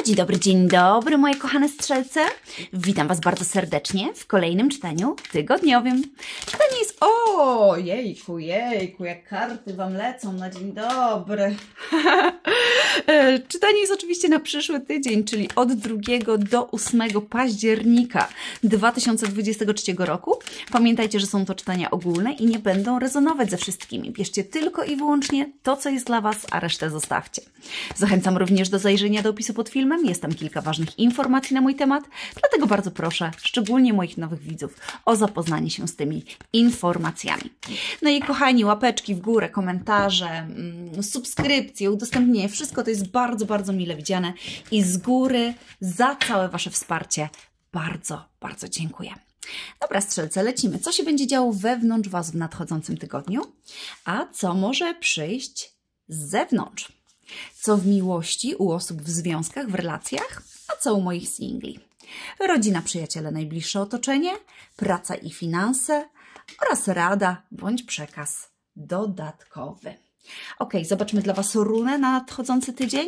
Dzień dobry moje kochane strzelce. Witam Was bardzo serdecznie w kolejnym czytaniu tygodniowym. Czytanie jest... O, jejku, jak karty Wam lecą na dzień dobry. Czytanie jest oczywiście na przyszły tydzień, czyli od 2 do 8 października 2023 roku. Pamiętajcie, że są to czytania ogólne i nie będą rezonować ze wszystkimi. Bierzcie tylko i wyłącznie to, co jest dla Was, a resztę zostawcie. Zachęcam również do zajrzenia do opisu pod filmem. Jest tam kilka ważnych informacji na mój temat, dlatego bardzo proszę, szczególnie moich nowych widzów, o zapoznanie się z tymi informacjami. No i kochani, łapeczki w górę, komentarze, subskrypcje, udostępnienie, wszystko to jest bardzo, bardzo mile widziane i z góry za całe Wasze wsparcie bardzo, bardzo dziękuję. Dobra, strzelce, lecimy. Co się będzie działo wewnątrz Was w nadchodzącym tygodniu? A co może przyjść z zewnątrz? Co w miłości u osób w związkach, w relacjach, a co u moich singli? Rodzina, przyjaciele, najbliższe otoczenie, praca i finanse oraz rada bądź przekaz dodatkowy. Ok, zobaczmy dla Was runę na nadchodzący tydzień.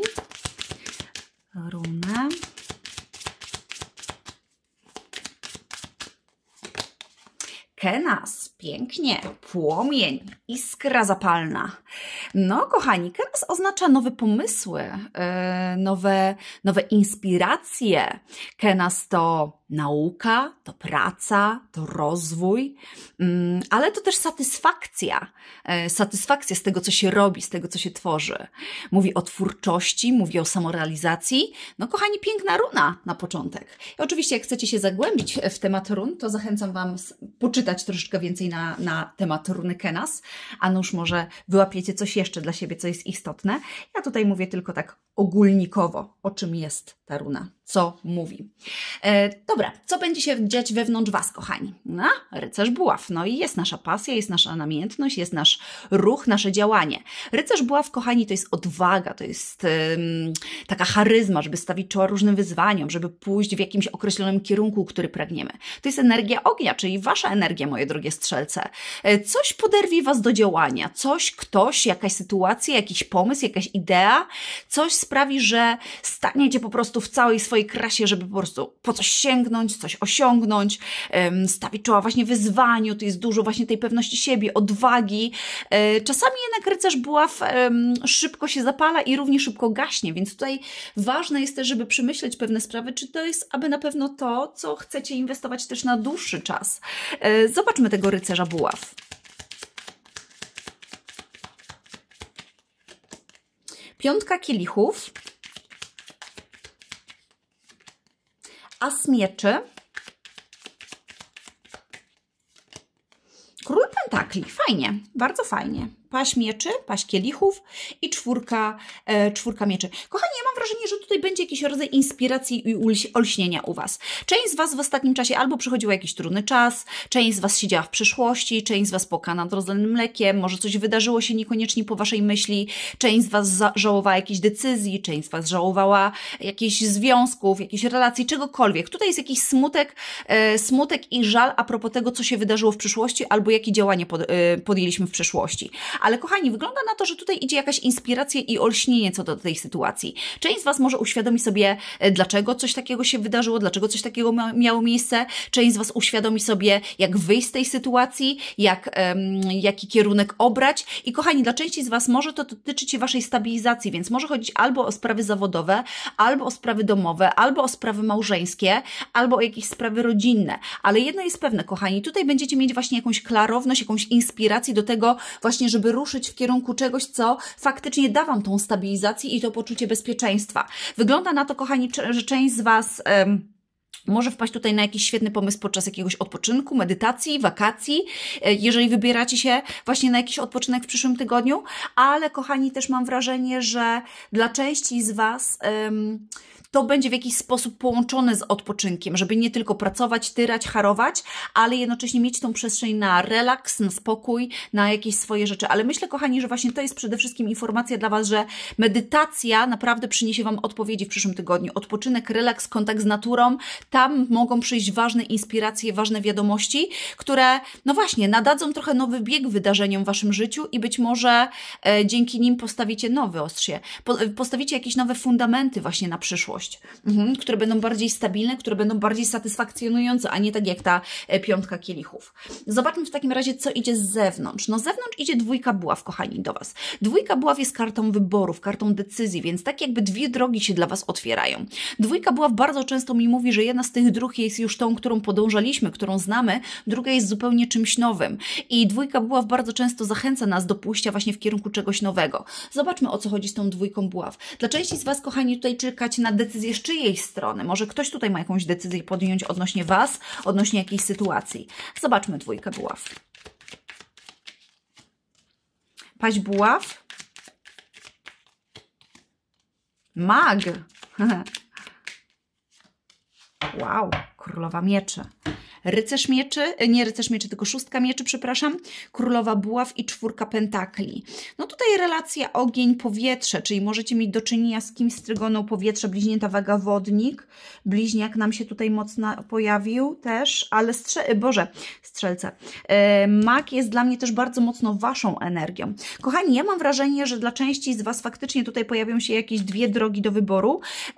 Runę. Kenas, pięknie, płomień, iskra zapalna. No, kochani, Kenas oznacza nowe pomysły, nowe inspiracje. Kenas to nauka, to praca, to rozwój, ale to też satysfakcja. Satysfakcja z tego, co się robi, z tego, co się tworzy. Mówi o twórczości, mówi o samorealizacji. No, kochani, piękna runa na początek. I oczywiście, jak chcecie się zagłębić w temat run, to zachęcam Wam poczytać troszeczkę więcej na temat runy Kenas, a nuż może wyłapiecie coś jeszcze dla siebie, co jest istotne. Ja tutaj mówię tylko tak ogólnikowo, o czym jest ta runa, co mówi. Dobra, co będzie się dziać wewnątrz Was, kochani? No, rycerz buław. No i jest nasza pasja, jest nasza namiętność, jest nasz ruch, nasze działanie. Rycerz buław, kochani, to jest odwaga, to jest taka charyzma, żeby stawić czoła różnym wyzwaniom, żeby pójść w jakimś określonym kierunku, który pragniemy. To jest energia ognia, czyli Wasza energia, moje drogie strzelce. Coś poderwie Was do działania, ktoś, jakaś sytuacja, jakiś pomysł, jakaś idea, coś sprawi, że staniecie po prostu w całej swojej krasie, żeby po prostu po coś sięgnąć, coś osiągnąć, stawić czoła właśnie wyzwaniu, to jest dużo właśnie tej pewności siebie, odwagi. Czasami jednak rycerz buław szybko się zapala i równie szybko gaśnie, więc tutaj ważne jest też, żeby przemyśleć pewne sprawy, czy to jest aby na pewno to, co chcecie inwestować też na dłuższy czas. Zobaczmy tego rycerza buław. Piątka kielichów, as mieczy, król pentakli. Fajnie, bardzo fajnie. Paź mieczy, paź kielichów i czwórka mieczy. Kochani, ja mam wrażenie, że tutaj będzie jakiś rodzaj inspiracji i olśnienia u Was. Część z Was w ostatnim czasie albo przechodziła jakiś trudny czas, część z Was siedziała w przyszłości, część z Was płakała nad rozlanym mlekiem, może coś wydarzyło się niekoniecznie po Waszej myśli, część z Was żałowała jakichś decyzji, część z Was żałowała jakichś związków, jakichś relacji, czegokolwiek. Tutaj jest jakiś smutek i żal a propos tego, co się wydarzyło w przyszłości albo jakie działania podjęliśmy w przeszłości. Ale kochani, wygląda na to, że tutaj idzie jakaś inspiracja i olśnienie co do tej sytuacji. Część z Was może uświadomi sobie, dlaczego coś takiego się wydarzyło, dlaczego coś takiego miało miejsce. Część z Was uświadomi sobie, jak wyjść z tej sytuacji, jaki kierunek obrać. I kochani, dla części z Was może to dotyczyć się Waszej stabilizacji, więc może chodzić albo o sprawy zawodowe, albo o sprawy domowe, albo o sprawy małżeńskie, albo o jakieś sprawy rodzinne. Ale jedno jest pewne, kochani, tutaj będziecie mieć właśnie jakąś klarowność, jakąś inspirację do tego właśnie, żeby ruszyć w kierunku czegoś, co faktycznie da Wam tą stabilizację i to poczucie bezpieczeństwa. Wygląda na to, kochani, że część z Was może wpaść tutaj na jakiś świetny pomysł podczas jakiegoś odpoczynku, medytacji, wakacji, jeżeli wybieracie się właśnie na jakiś odpoczynek w przyszłym tygodniu, ale kochani, też mam wrażenie, że dla części z Was to będzie w jakiś sposób połączone z odpoczynkiem, żeby nie tylko pracować, tyrać, harować, ale jednocześnie mieć tą przestrzeń na relaks, na spokój, na jakieś swoje rzeczy. Ale myślę, kochani, że właśnie to jest przede wszystkim informacja dla Was, że medytacja naprawdę przyniesie Wam odpowiedzi w przyszłym tygodniu. Odpoczynek, relaks, kontakt z naturą, Tam mogą przyjść ważne inspiracje, ważne wiadomości, które, no właśnie, nadadzą trochę nowy bieg wydarzeniom w Waszym życiu i być może dzięki nim postawicie nowe ostrze, postawicie jakieś nowe fundamenty właśnie na przyszłość, które będą bardziej stabilne, które będą bardziej satysfakcjonujące, a nie tak jak ta piątka kielichów. Zobaczmy w takim razie, co idzie z zewnątrz. No z zewnątrz idzie dwójka buław, kochani, do Was. Dwójka buław jest kartą wyborów, kartą decyzji, więc tak jakby dwie drogi się dla Was otwierają. Dwójka buław bardzo często mi mówi, że jedna z tych dróg jest już tą, którą podążaliśmy, którą znamy, druga jest zupełnie czymś nowym. I dwójka buław bardzo często zachęca nas do pójścia właśnie w kierunku czegoś nowego. Zobaczmy, o co chodzi z tą dwójką buław. Dla części z Was, kochani, tutaj czekacie na decyzję z czyjej strony. Może ktoś tutaj ma jakąś decyzję podjąć odnośnie Was, odnośnie jakiejś sytuacji. Zobaczmy dwójkę buław. Paź buław. Mag. Wow, królowa mieczy. Rycerz mieczy, nie rycerz mieczy, tylko szóstka mieczy, przepraszam, królowa buław i czwórka pentakli. No tutaj relacja ogień, powietrze, czyli możecie mieć do czynienia z kimś z trygonu powietrza, bliźnięta waga wodnik. Bliźniak nam się tutaj mocno pojawił też, ale strzelce. Mag jest dla mnie też bardzo mocno Waszą energią. Kochani, ja mam wrażenie, że dla części z Was faktycznie tutaj pojawią się jakieś dwie drogi do wyboru.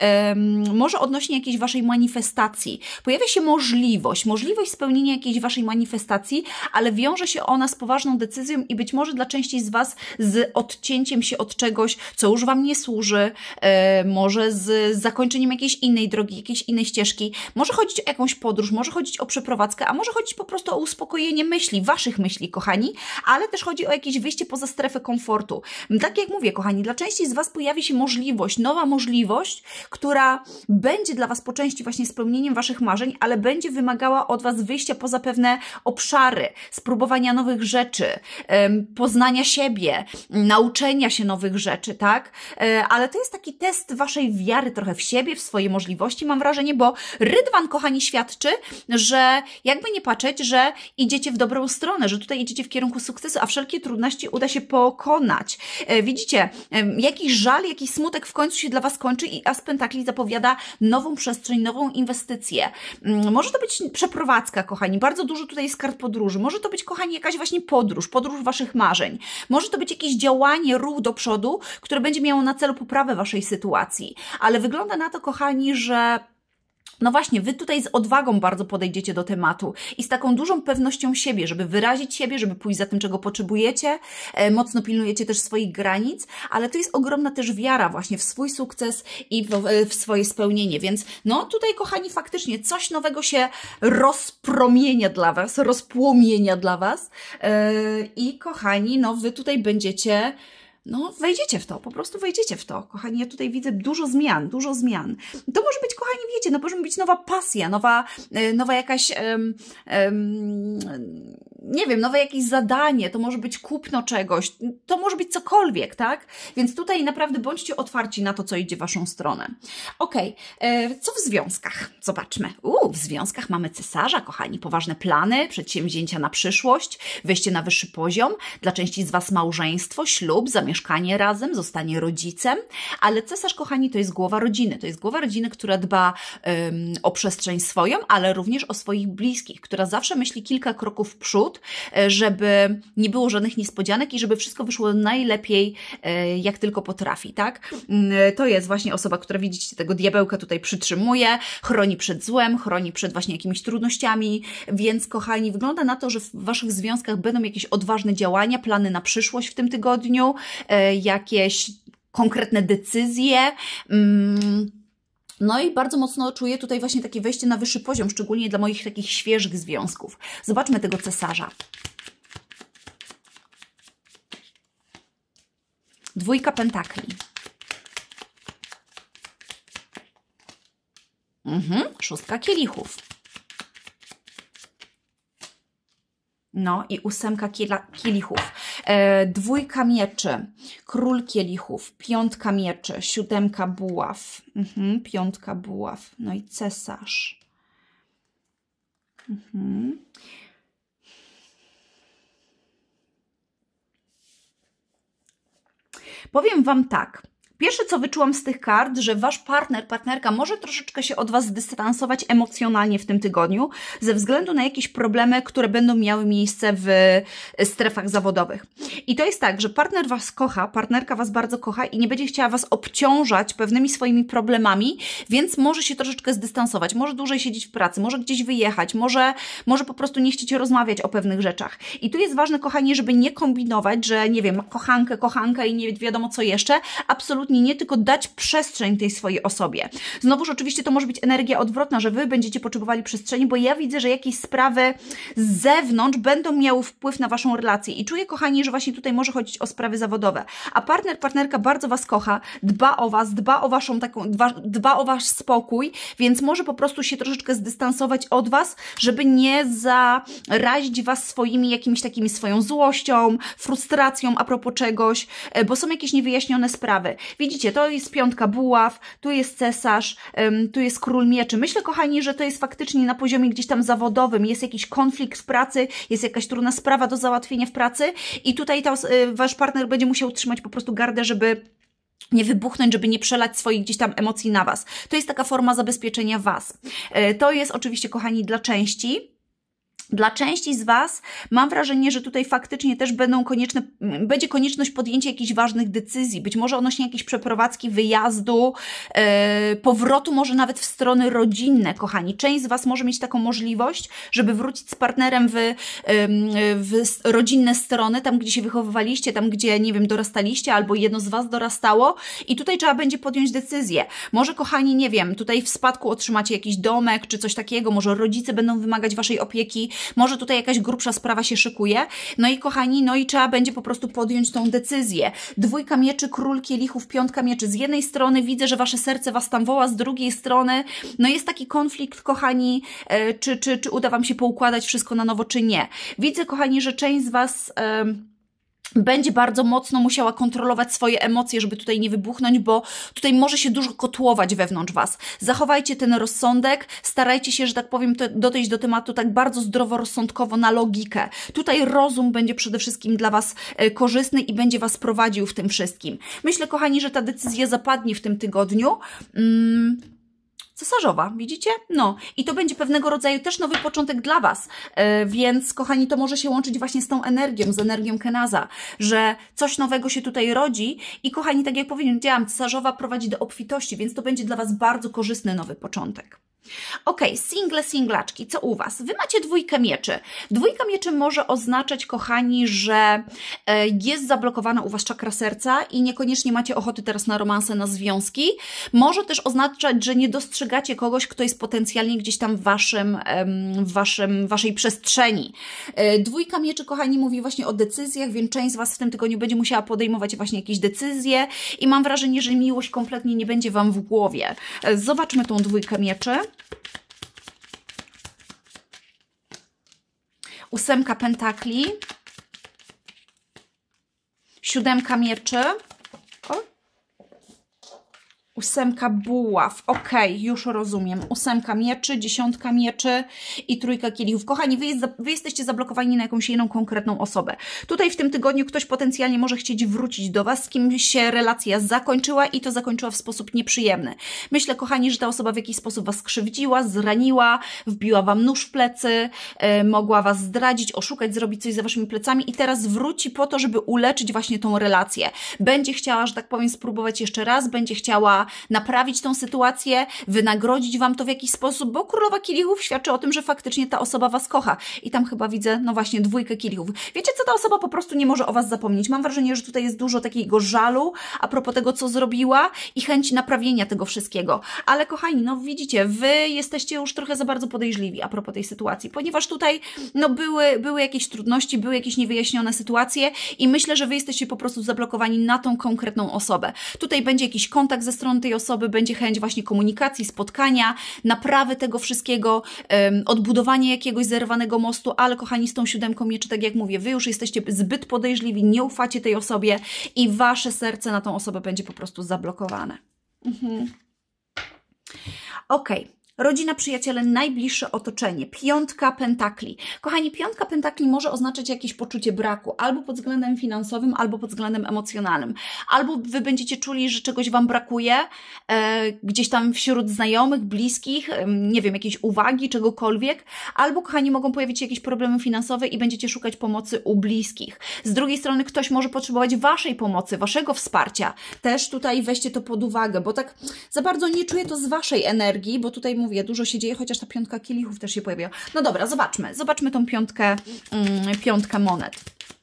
Może odnośnie jakiejś Waszej manifestacji. Pojawia się możliwość spełnienia jakiejś Waszej manifestacji, ale wiąże się ona z poważną decyzją i być może dla części z Was z odcięciem się od czegoś, co już Wam nie służy, może z zakończeniem jakiejś innej drogi, jakiejś innej ścieżki. Może chodzić o jakąś podróż, może chodzić o przeprowadzkę, a może chodzić po prostu o uspokojenie myśli, Waszych myśli, kochani, ale też chodzi o jakieś wyjście poza strefę komfortu. Tak jak mówię, kochani, dla części z Was pojawi się możliwość, nowa możliwość, która będzie dla Was po części właśnie spełnieniem Waszych marzeń, ale będzie wymagała od Was wyjścia poza pewne obszary, spróbowania nowych rzeczy, poznania siebie, nauczenia się nowych rzeczy, tak? Ale to jest taki test Waszej wiary trochę w siebie, w swoje możliwości, mam wrażenie, bo rydwan, kochani, świadczy, że jakby nie patrzeć, że idziecie w dobrą stronę, że tutaj idziecie w kierunku sukcesu, a wszelkie trudności uda się pokonać. Widzicie, jakiś żal, jakiś smutek w końcu się dla Was kończy i as pentakli zapowiada nową przestrzeń, nową inwestycję. Może to być przeprowadzka, kochani. Bardzo dużo tutaj jest kart podróży. Może to być, kochani, jakaś właśnie podróż Waszych marzeń. Może to być jakieś działanie, ruch do przodu, które będzie miało na celu poprawę Waszej sytuacji. Ale wygląda na to, kochani, że no właśnie, Wy tutaj z odwagą bardzo podejdziecie do tematu i z taką dużą pewnością siebie, żeby wyrazić siebie, żeby pójść za tym, czego potrzebujecie. Mocno pilnujecie też swoich granic, ale to jest ogromna też wiara właśnie w swój sukces i w swoje spełnienie. Więc no tutaj, kochani, faktycznie coś nowego się rozpromienia dla Was, rozpłomienia dla Was. I kochani, no Wy tutaj będziecie... No, wejdziecie w to, po prostu wejdziecie w to. Kochani, ja tutaj widzę dużo zmian, dużo zmian. To może być, kochani, wiecie, no może być nowa pasja, nowa jakaś, nie wiem, nowe jakieś zadanie, to może być kupno czegoś, to może być cokolwiek, tak? Więc tutaj naprawdę bądźcie otwarci na to, co idzie w Waszą stronę. Okej, co w związkach? Zobaczmy. W związkach mamy cesarza, kochani, poważne plany, przedsięwzięcia na przyszłość, wejście na wyższy poziom, dla części z Was małżeństwo, ślub, zamieszkanie razem, zostanie rodzicem, ale cesarz, kochani, to jest głowa rodziny. To jest głowa rodziny, która dba o przestrzeń swoją, ale również o swoich bliskich, która zawsze myśli kilka kroków w przód, żeby nie było żadnych niespodzianek i żeby wszystko wyszło najlepiej, jak tylko potrafi, tak? To jest właśnie osoba, która, widzicie, tego diabełka tutaj przytrzymuje, chroni przed złem, chroni przed właśnie jakimiś trudnościami, więc, kochani, wygląda na to, że w Waszych związkach będą jakieś odważne działania, plany na przyszłość w tym tygodniu, jakieś konkretne decyzje. No i bardzo mocno czuję tutaj właśnie takie wejście na wyższy poziom, szczególnie dla moich takich świeżych związków. Zobaczmy tego cesarza. Dwójka pentakli. Szóstka kielichów. No i ósemka kielichów. Dwójka mieczy, król kielichów, piątka mieczy, siódemka buław, piątka buław, no i cesarz. Powiem Wam tak. Pierwsze, co wyczułam z tych kart, że wasz partner, partnerka może troszeczkę się od was dystansować emocjonalnie w tym tygodniu, ze względu na jakieś problemy, które będą miały miejsce w strefach zawodowych. I to jest tak, że partner was kocha, partnerka was bardzo kocha i nie będzie chciała was obciążać pewnymi swoimi problemami, więc może się troszeczkę zdystansować, może dłużej siedzieć w pracy, może gdzieś wyjechać, może po prostu nie chcieć rozmawiać o pewnych rzeczach. I tu jest ważne, kochani, żeby nie kombinować, że nie wiem, kochankę i nie wiadomo co jeszcze, absolutnie nie, tylko dać przestrzeń tej swojej osobie. Znowuż oczywiście to może być energia odwrotna, że wy będziecie potrzebowali przestrzeni, bo ja widzę, że jakieś sprawy z zewnątrz będą miały wpływ na waszą relację i czuję, kochani, że właśnie tutaj może chodzić o sprawy zawodowe. A partner, partnerka bardzo was kocha, dba o was, dba o wasz spokój, więc może po prostu się troszeczkę zdystansować od was, żeby nie zarazić was swoją złością, frustracją a propos czegoś, bo są jakieś niewyjaśnione sprawy. Widzicie, to jest piątka buław, tu jest cesarz, tu jest król mieczy. Myślę, kochani, że to jest faktycznie na poziomie gdzieś tam zawodowym, jest jakiś konflikt w pracy, jest jakaś trudna sprawa do załatwienia w pracy i tutaj wasz partner będzie musiał trzymać po prostu gardę, żeby nie wybuchnąć, żeby nie przelać swoich gdzieś tam emocji na was. To jest taka forma zabezpieczenia was. To jest oczywiście, kochani, dla części. Dla części z was mam wrażenie, że tutaj faktycznie też będzie konieczność podjęcia jakichś ważnych decyzji, być może odnośnie jakiejś przeprowadzki, wyjazdu, powrotu może nawet w strony rodzinne, kochani. Część z was może mieć taką możliwość, żeby wrócić z partnerem w rodzinne strony, tam gdzie się wychowywaliście, tam gdzie, nie wiem, dorastaliście albo jedno z was dorastało i tutaj trzeba będzie podjąć decyzję. Może, kochani, nie wiem, tutaj w spadku otrzymacie jakiś domek czy coś takiego, może rodzice będą wymagać waszej opieki, może tutaj jakaś grubsza sprawa się szykuje. No i kochani, no i trzeba będzie po prostu podjąć tą decyzję. Dwójka mieczy, król kielichów, piątka mieczy. Z jednej strony widzę, że wasze serce was tam woła, z drugiej strony no jest taki konflikt, kochani, czy uda wam się poukładać wszystko na nowo, czy nie. Widzę, kochani, że część z was będzie bardzo mocno musiała kontrolować swoje emocje, żeby tutaj nie wybuchnąć, bo tutaj może się dużo kotłować wewnątrz was. Zachowajcie ten rozsądek, starajcie się, że tak powiem, dojść do tematu tak bardzo zdroworozsądkowo, na logikę. Tutaj rozum będzie przede wszystkim dla was korzystny i będzie was prowadził w tym wszystkim. Myślę, kochani, że ta decyzja zapadnie w tym tygodniu. Cesarzowa, widzicie? No i to będzie pewnego rodzaju też nowy początek dla was, więc kochani, to może się łączyć właśnie z tą energią, z energią Kenaza, że coś nowego się tutaj rodzi i kochani, tak jak powiedziałam, cesarzowa prowadzi do obfitości, więc to będzie dla was bardzo korzystny nowy początek. Ok, singlaczki, co u was? Wy macie dwójkę mieczy. Dwójka mieczy może oznaczać, kochani, że jest zablokowana u was czakra serca i niekoniecznie macie ochoty teraz na romanse, na związki. Może też oznaczać, że nie dostrzegacie kogoś, kto jest potencjalnie gdzieś tam w waszej przestrzeni. Dwójka mieczy, kochani, mówi właśnie o decyzjach, więc część z was w tym tygodniu będzie musiała podejmować właśnie jakieś decyzje i mam wrażenie, że miłość kompletnie nie będzie wam w głowie. Zobaczmy tą dwójkę mieczy. Ósemka pentakli, siódemka mieczy, ósemka buław, ok, już rozumiem, ósemka mieczy, dziesiątka mieczy i trójka kielichów. Kochani, wy jesteście zablokowani na jakąś jedną konkretną osobę. Tutaj w tym tygodniu ktoś potencjalnie może chcieć wrócić do was, z kim się relacja zakończyła i to zakończyła w sposób nieprzyjemny. Myślę, kochani, że ta osoba w jakiś sposób was skrzywdziła, zraniła, wbiła wam nóż w plecy, mogła was zdradzić, oszukać, zrobić coś za waszymi plecami i teraz wróci po to, żeby uleczyć właśnie tą relację. Będzie chciała, że tak powiem, spróbować jeszcze raz, będzie chciała naprawić tą sytuację, wynagrodzić wam to w jakiś sposób, bo królowa kielichów świadczy o tym, że faktycznie ta osoba was kocha. I tam chyba widzę, no właśnie, dwójkę kielichów. Wiecie co, ta osoba po prostu nie może o was zapomnieć. Mam wrażenie, że tutaj jest dużo takiego żalu a propos tego, co zrobiła i chęci naprawienia tego wszystkiego. Ale kochani, no widzicie, wy jesteście już trochę za bardzo podejrzliwi a propos tej sytuacji, ponieważ tutaj no były jakieś trudności, były jakieś niewyjaśnione sytuacje i myślę, że wy jesteście po prostu zablokowani na tą konkretną osobę. Tutaj będzie jakiś kontakt ze strony tej osoby, będzie chęć właśnie komunikacji, spotkania, naprawy tego wszystkiego, odbudowania jakiegoś zerwanego mostu, ale kochani, z tą siódemką mieczy, tak jak mówię, wy już jesteście zbyt podejrzliwi, nie ufacie tej osobie i wasze serce na tą osobę będzie po prostu zablokowane. Ok. rodzina, przyjaciele, najbliższe otoczenie. Piątka pentakli. Kochani, piątka pentakli może oznaczać jakieś poczucie braku, albo pod względem finansowym, albo pod względem emocjonalnym. Albo wy będziecie czuli, że czegoś wam brakuje, gdzieś tam wśród znajomych, bliskich, nie wiem, jakiejś uwagi, czegokolwiek. Albo, kochani, mogą pojawić się jakieś problemy finansowe i będziecie szukać pomocy u bliskich. Z drugiej strony ktoś może potrzebować waszej pomocy, waszego wsparcia. Też tutaj weźcie to pod uwagę, bo tak za bardzo nie czuję to z waszej energii, bo tutaj mówię, dużo się dzieje, chociaż ta piątka kielichów też się pojawiła. No dobra, zobaczmy. Zobaczmy tą piątkę monet.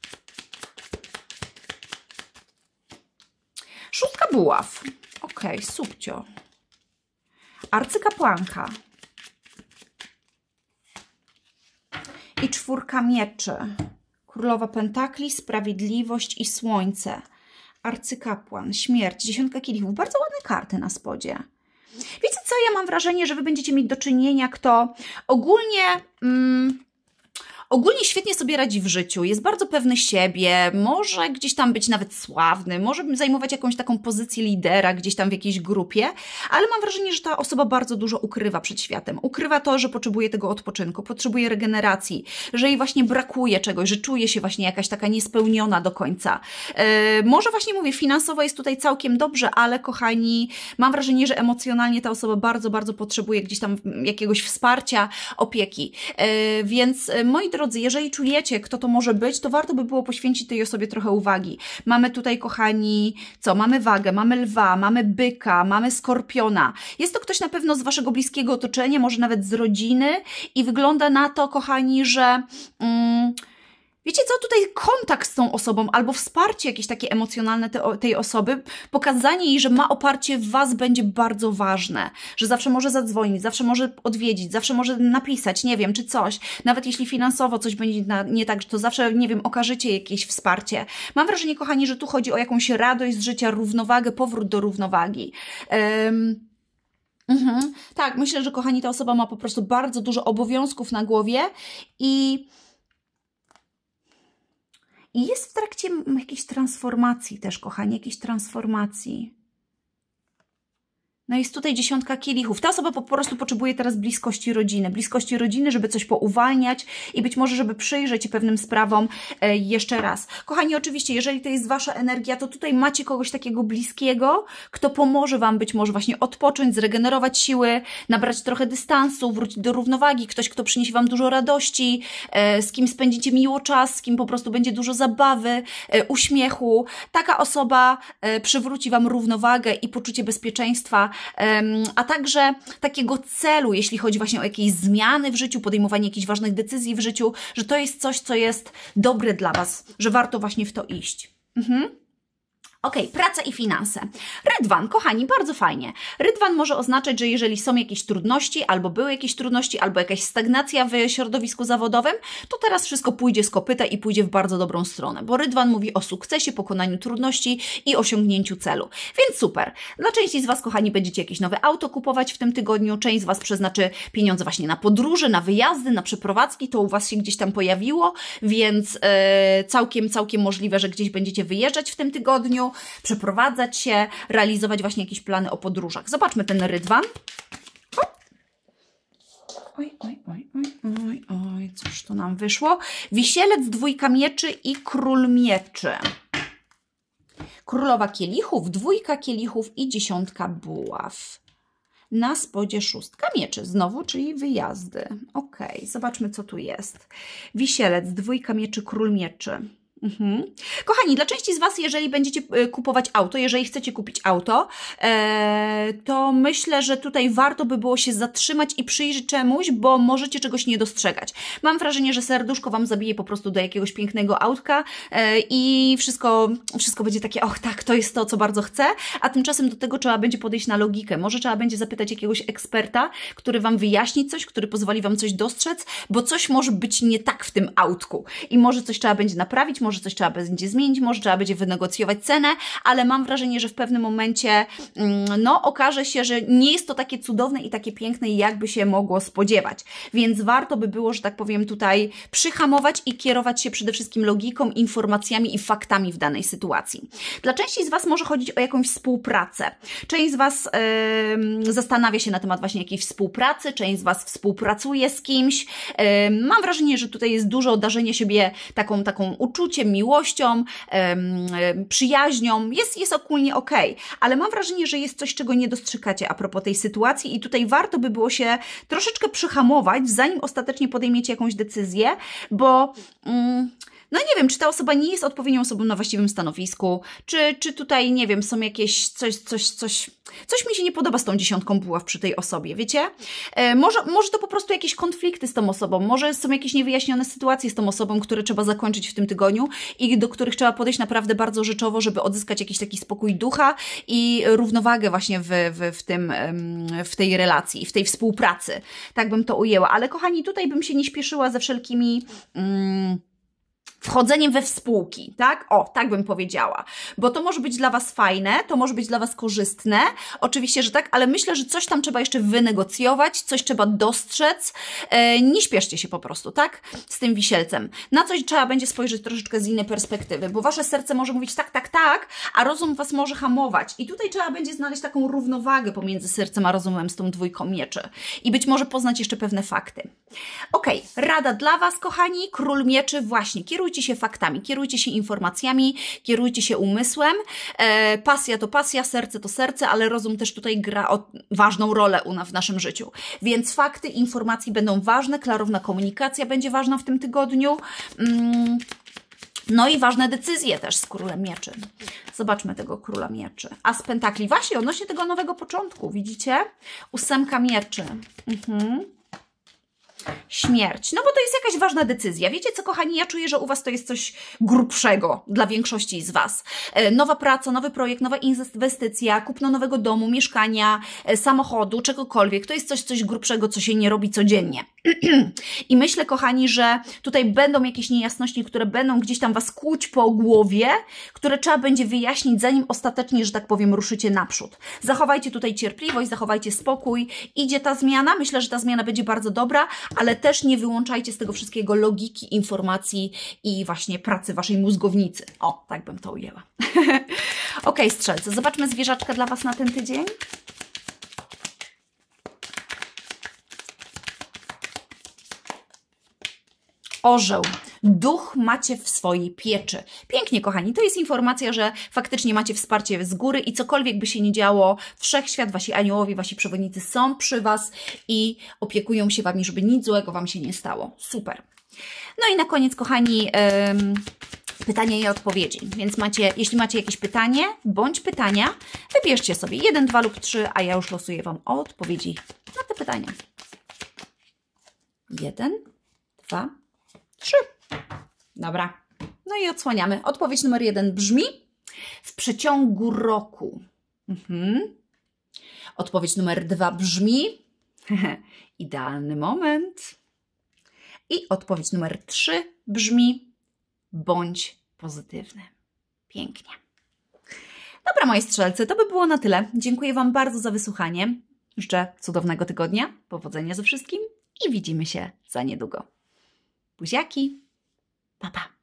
Szóstka buław. Okej, subcio. Arcykapłanka. I czwórka mieczy. Królowa pentakli, sprawiedliwość i słońce. Arcykapłan, śmierć, dziesiątka kielichów. Bardzo ładne karty na spodzie. Wiecie co? Ja mam wrażenie, że wy będziecie mieć do czynienia, kto ogólnie świetnie sobie radzi w życiu, jest bardzo pewny siebie, może gdzieś tam być nawet sławny, może zajmować jakąś taką pozycję lidera gdzieś tam w jakiejś grupie, ale mam wrażenie, że ta osoba bardzo dużo ukrywa przed światem. Ukrywa to, że potrzebuje tego odpoczynku, potrzebuje regeneracji, że jej właśnie brakuje czegoś, że czuje się właśnie jakaś taka niespełniona do końca. Może właśnie mówię, finansowo jest tutaj całkiem dobrze, ale kochani, mam wrażenie, że emocjonalnie ta osoba bardzo, bardzo potrzebuje gdzieś tam jakiegoś wsparcia, opieki. Więc moi drodzy, jeżeli czujecie, kto to może być, to warto by było poświęcić tej osobie trochę uwagi. Mamy tutaj, kochani, co? Mamy wagę, mamy lwa, mamy byka, mamy skorpiona. Jest to ktoś na pewno z waszego bliskiego otoczenia, może nawet z rodziny i wygląda na to, kochani, że... wiecie co, tutaj kontakt z tą osobą albo wsparcie jakieś takie emocjonalne tej osoby, pokazanie jej, że ma oparcie w was będzie bardzo ważne, że zawsze może zadzwonić, zawsze może odwiedzić, zawsze może napisać, nie wiem, czy coś, nawet jeśli finansowo coś będzie nie tak, to zawsze, nie wiem, okażecie jakieś wsparcie. Mam wrażenie, kochani, że tu chodzi o jakąś radość z życia, równowagę, powrót do równowagi. Tak, myślę, że, kochani, ta osoba ma po prostu bardzo dużo obowiązków na głowie i jest w trakcie jakiejś transformacji też, kochani, jakiejś transformacji. No jest tutaj dziesiątka kielichów. Ta osoba po prostu potrzebuje teraz bliskości rodziny, żeby coś pouwalniać i być może, żeby przyjrzeć się pewnym sprawom jeszcze raz. Kochani, oczywiście, jeżeli to jest wasza energia, to tutaj macie kogoś takiego bliskiego, kto pomoże wam być może właśnie odpocząć, zregenerować siły, nabrać trochę dystansu, wrócić do równowagi, ktoś, kto przyniesie wam dużo radości, z kim spędzicie miło czas, z kim po prostu będzie dużo zabawy, uśmiechu. Taka osoba przywróci wam równowagę i poczucie bezpieczeństwa, a także takiego celu, jeśli chodzi właśnie o jakieś zmiany w życiu, podejmowanie jakichś ważnych decyzji w życiu, że to jest coś, co jest dobre dla was, że warto właśnie w to iść. Ok, praca i finanse. Rydwan, kochani, bardzo fajnie. Rydwan może oznaczać, że jeżeli są jakieś trudności, albo były jakieś trudności, albo jakaś stagnacja w środowisku zawodowym, to teraz wszystko pójdzie z kopyta i pójdzie w bardzo dobrą stronę, bo Rydwan mówi o sukcesie, pokonaniu trudności i osiągnięciu celu. Więc super. Dla części z was, kochani, będziecie jakieś nowe auto kupować w tym tygodniu, część z was przeznaczy pieniądze właśnie na podróże, na wyjazdy, na przeprowadzki, to u was się gdzieś tam pojawiło, więc całkiem możliwe, że gdzieś będziecie wyjeżdżać w tym tygodniu, przeprowadzać się, realizować właśnie jakieś plany o podróżach. Zobaczmy ten Rydwan. Oj, cóż tu nam wyszło? Wisielec, dwójka mieczy i król mieczy. Królowa kielichów, dwójka kielichów i dziesiątka buław. Na spodzie szóstka mieczy, znowu, czyli wyjazdy. Ok, zobaczmy, co tu jest. Wisielec, dwójka mieczy, król mieczy. Kochani, dla części z was, jeżeli będziecie kupować auto, jeżeli chcecie kupić auto, to myślę, że tutaj warto by było się zatrzymać i przyjrzeć czemuś, bo możecie czegoś nie dostrzegać. Mam wrażenie, że serduszko wam zabije po prostu do jakiegoś pięknego autka i wszystko będzie takie, och tak, to jest to, co bardzo chcę, a tymczasem do tego trzeba będzie podejść na logikę. Może trzeba będzie zapytać jakiegoś eksperta, który wam wyjaśni coś, który pozwoli wam coś dostrzec, bo coś może być nie tak w tym autku i może coś trzeba będzie naprawić, może może coś trzeba będzie zmienić, może trzeba będzie wynegocjować cenę, ale mam wrażenie, że w pewnym momencie no okaże się, że nie jest to takie cudowne i takie piękne, jakby się mogło spodziewać. Więc warto by było, że tak powiem, tutaj przyhamować i kierować się przede wszystkim logiką, informacjami i faktami w danej sytuacji. Dla części z Was może chodzić o jakąś współpracę. Część z Was zastanawia się na temat właśnie jakiejś współpracy, część z Was współpracuje z kimś. Mam wrażenie, że tutaj jest dużo darzenia siebie taką uczuciem, miłością, przyjaźnią. Jest ogólnie okej, ale mam wrażenie, że jest coś, czego nie dostrzegacie a propos tej sytuacji i tutaj warto by było się troszeczkę przyhamować, zanim ostatecznie podejmiecie jakąś decyzję, bo no nie wiem, czy ta osoba nie jest odpowiednią osobą na właściwym stanowisku, czy tutaj, nie wiem, są jakieś coś mi się nie podoba z tą 10 buław przy tej osobie, wiecie? Może to po prostu jakieś konflikty z tą osobą, może są jakieś niewyjaśnione sytuacje z tą osobą, które trzeba zakończyć w tym tygodniu i do których trzeba podejść naprawdę bardzo rzeczowo, żeby odzyskać jakiś taki spokój ducha i równowagę właśnie w tej relacji, w tej współpracy. Tak bym to ujęła. Ale kochani, tutaj bym się nie śpieszyła ze wszelkimi wchodzeniem we współki, tak? O, tak bym powiedziała. Bo to może być dla Was fajne, to może być dla Was korzystne, oczywiście, że tak, ale myślę, że coś tam trzeba jeszcze wynegocjować, coś trzeba dostrzec. Nie śpieszcie się po prostu, tak? Z tym wisielcem. Na coś trzeba będzie spojrzeć troszeczkę z innej perspektywy, bo Wasze serce może mówić tak, tak, tak, a rozum Was może hamować. I tutaj trzeba będzie znaleźć taką równowagę pomiędzy sercem a rozumem z tą 2 mieczy. I być może poznać jeszcze pewne fakty. Okej, rada dla Was, kochani, król mieczy, właśnie, kierujcie się faktami, kierujcie się informacjami, kierujcie się umysłem. Pasja to pasja, serce to serce, ale rozum też tutaj gra ważną rolę w naszym życiu. Więc fakty, informacje będą ważne, klarowna komunikacja będzie ważna w tym tygodniu. No i ważne decyzje też z królem mieczy. Zobaczmy tego króla mieczy. As pentakli, właśnie odnośnie tego nowego początku, widzicie? 8 mieczy. Śmierć. No bo to jest jakaś ważna decyzja. Wiecie co, kochani? Ja czuję, że u Was to jest coś grubszego dla większości z Was. Nowa praca, nowy projekt, nowa inwestycja, kupno nowego domu, mieszkania, samochodu, czegokolwiek. To jest coś grubszego, co się nie robi codziennie. I myślę, kochani, że tutaj będą jakieś niejasności, które będą gdzieś tam Was kłuć po głowie, które trzeba będzie wyjaśnić, zanim ostatecznie, że tak powiem, ruszycie naprzód. Zachowajcie tutaj cierpliwość, zachowajcie spokój. Idzie ta zmiana. Myślę, że ta zmiana będzie bardzo dobra, ale też nie wyłączajcie z tego wszystkiego logiki, informacji i właśnie pracy Waszej mózgownicy. O, tak bym to ujęła. Okej, strzelcy, zobaczmy zwierzaczka dla Was na ten tydzień. Orzeł. Duch macie w swojej pieczy. Pięknie, kochani. To jest informacja, że faktycznie macie wsparcie z góry i cokolwiek by się nie działo, wszechświat, Wasi aniołowie, Wasi przewodnicy są przy Was i opiekują się Wami, żeby nic złego Wam się nie stało. Super. No i na koniec, kochani, pytania i odpowiedzi. Więc jeśli macie jakieś pytanie bądź pytania, wybierzcie sobie 1, 2 lub 3, a ja już losuję Wam odpowiedzi na te pytania. 1, 2, 3. Dobra. No i odsłaniamy. Odpowiedź numer 1 brzmi w przeciągu roku. Odpowiedź numer 2 brzmi idealny moment. I odpowiedź numer 3 brzmi bądź pozytywny. Pięknie. Dobra, moi strzelcy, to by było na tyle. Dziękuję Wam bardzo za wysłuchanie. Życzę cudownego tygodnia, powodzenia ze wszystkim i widzimy się za niedługo. Buziaki, pa pa.